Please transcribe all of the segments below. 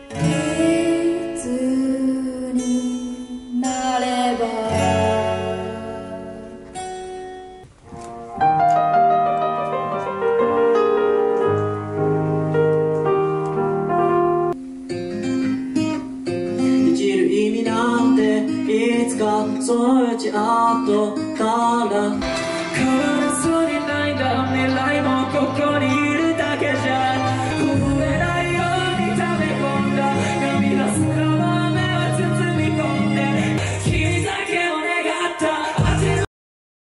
いつになれば生きる意味なんていつかそのうち後から変わらずにないんだ未来もここにいるだけじゃこぼれないように溜め込んだ涙すらも目は包み込んで君だけを願った味の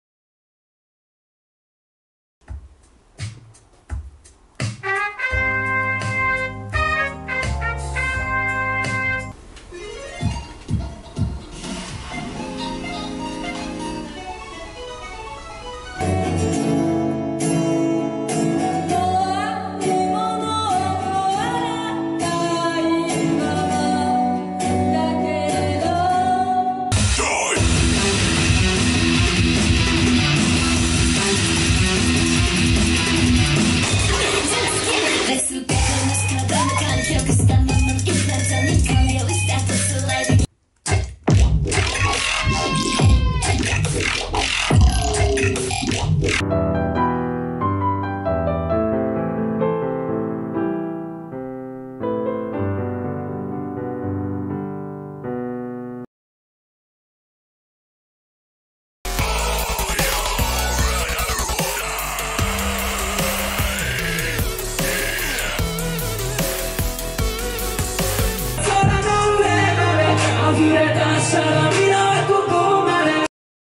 溢れ出した涙はここまで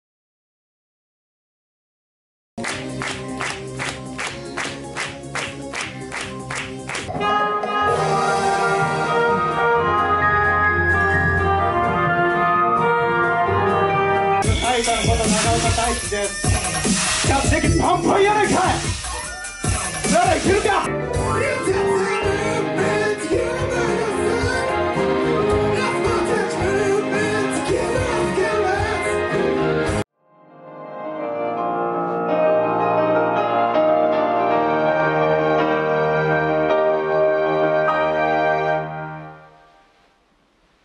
タイタのこと長岡大輝です。客席パンパンやないかい。ならいけるか。